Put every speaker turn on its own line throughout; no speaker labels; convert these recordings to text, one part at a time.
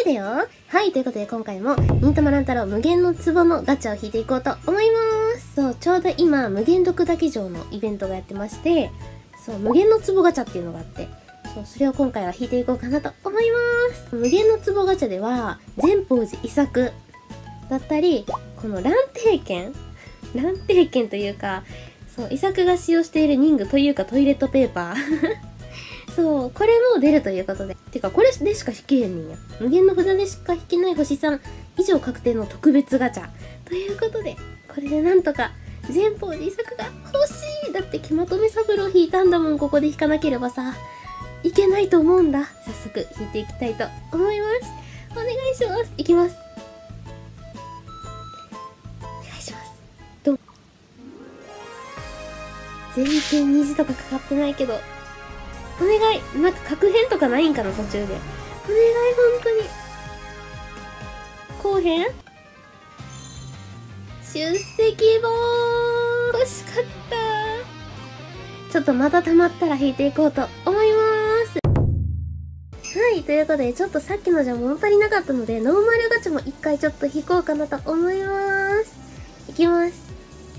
だよ。はい、ということで今回も、忍たま乱太郎無限の壺のガチャを引いていこうと思います。そう、ちょうど今、無限毒滝城のイベントがやってまして、そう、無限の壺ガチャっていうのがあって、そう、それを今回は引いていこうかなと思います。無限の壺ガチャでは、善宝寺遺作だったり、この蘭亭券というか、そう、遺作が使用している人具というかトイレットペーパー。そう、これも出るということで。てか、これでしか引けへんねんや。無限の札でしか引けない星3以上確定の特別ガチャ。ということで、これでなんとか、善宝寺遺作が欲しい。だって、木まとめ三郎引いたんだもん、ここで引かなければさ。いけないと思うんだ。早速、引いていきたいと思います。お願いします。いきます。お願いします。どう？全然虹とかかかってないけど。お願い。なんか確変とかないんかな、途中で。お願い、本当に。後編出席簿欲しかった。ちょっとまた溜まったら引いていこうと思います。はい、ということで、ちょっとさっきのじゃ物足りなかったので、ノーマルガチャも一回ちょっと引こうかなと思います。いきます。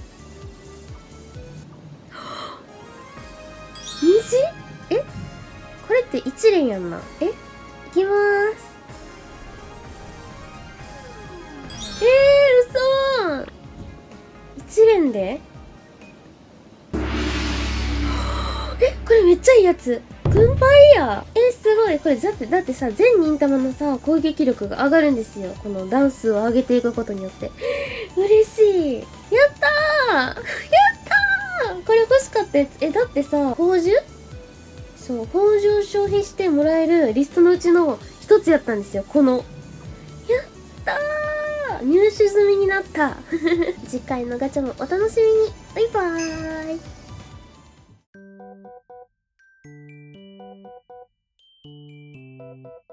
虹？これって一連やんな。いきまーす。嘘ー。一連でこれめっちゃいいやつ。軍配や。すごい。これだってさ、全忍たまのさ、攻撃力が上がるんですよ。この段数を上げていくことによって。嬉しい。やったーやったーこれ欲しかったやつ。だってさ、宝珠？そう、宝珠を消費してもらえるリストのうちの一つやったんですよ。この。やったー入手済みになった。次回のガチャもお楽しみに。バイバーイ。